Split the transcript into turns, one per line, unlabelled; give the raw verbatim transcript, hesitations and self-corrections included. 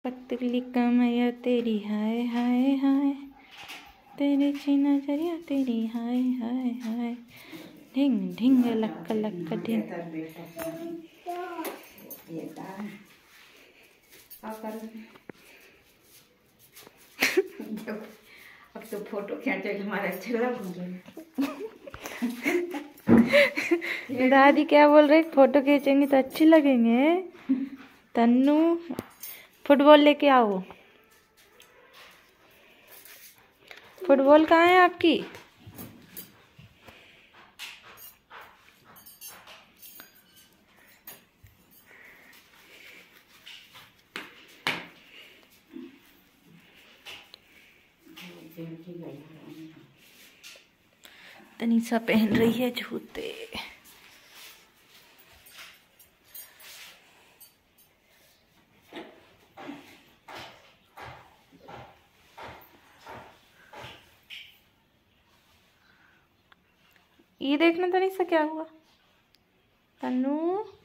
पतली कमैया तेरी हाय हाय हाय, तेरे चीना जरिया तेरी हाय हाय हाय, ढिंग ढिंग लक्का लक्का ढिंग।
अब तो फोटो खींचे हमारा चेहरा
दादी क्या बोल रही, फोटो खींचेंगे तो अच्छे लगेंगे। तन्नू फुटबॉल लेके आओ। फुटबॉल कहाँ है आपकी? तनीषा पहन रही है जूते। ये देखना तनीषा क्या हुआ। तन्नू